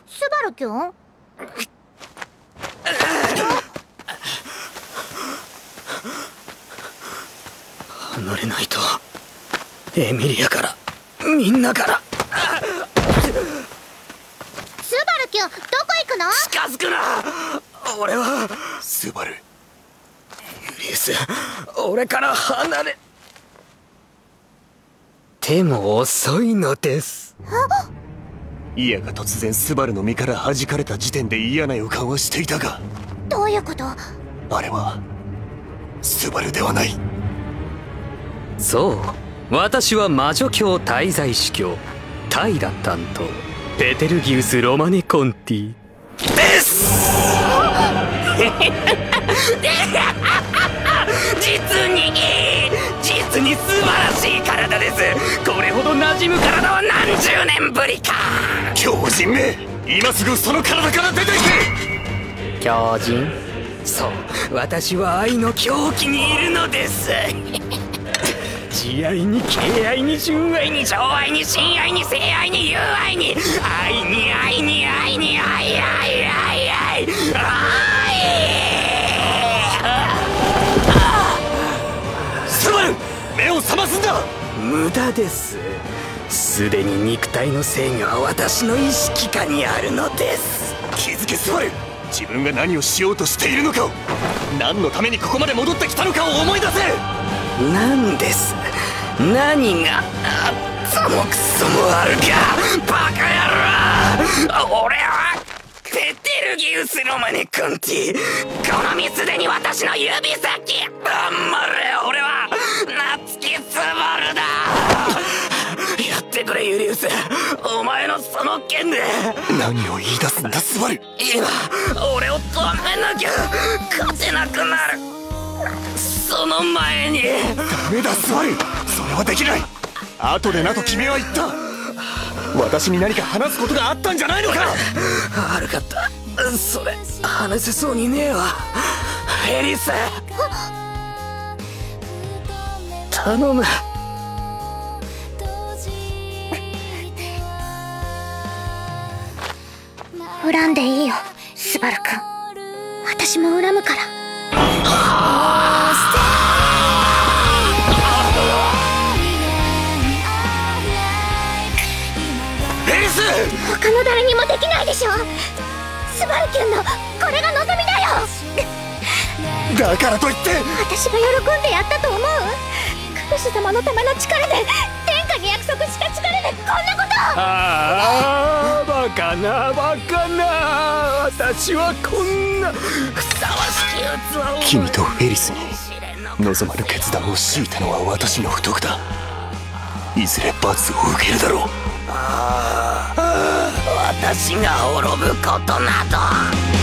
スバルキュン？ 離れないと。エミリアから、みんなから。 スバルキュン、どこ行くの？ 近づくな。俺はスバル。 ユリウス、俺から離れても遅いのです。 イヤが突然スバルの身から弾かれた時点で嫌な予感はしていたが、 どういうこと？ あれはスバルではない。 そう、私は魔女教滞在司教タイラ担当ペテルギウス・ロマネ・コンティです実に素晴らしい体です。これほど馴染む体は何十年ぶりか。 狂人め、今すぐその体から出ていけ。 狂人？そう、私は愛の狂気にいるのです。慈愛に敬愛に純愛に情愛に親愛に性愛に友愛に愛に愛に愛に愛愛愛愛愛。 スバル、目を覚ますんだ。 無駄です。すでに肉体の制御は私の意識下にあるのです。 気づけスバル、自分が何をしようとしているのかを、何のためにここまで戻ってきたのかを思い出せ。 何です？何があったもクソもあるか、バカ野郎。俺はペテルギウス・ロマネ・コンティ。この身すでに私の指先。あんまれ、俺は夏木スバルだ。やってくれユリウス、お前のその剣で。 何を言い出すんだスバル。 今俺を止めなきゃ勝てなくなる。その前に。 ダメだスバル、それはできない。後でなと君は言った。私に何か話すことがあったんじゃないのか。 悪かった、それ話せそうにねえわ。エリス、頼む。 恨んでいいよスバルくん、私も恨むから。 エリス、 他の誰にもできないでしょ。スバルキュンのこれが望みだよ。 だからといって私が喜んでやったと思う？クルス様のための力で、天下に約束した力でこんなこと。 ああ、バカなバカな。私はこんなふさわしき器を。 君とエリスに望まぬ決断を強いたのは私の不徳だ。いずれ罰を受けるだろう。 私が滅ぶことなど。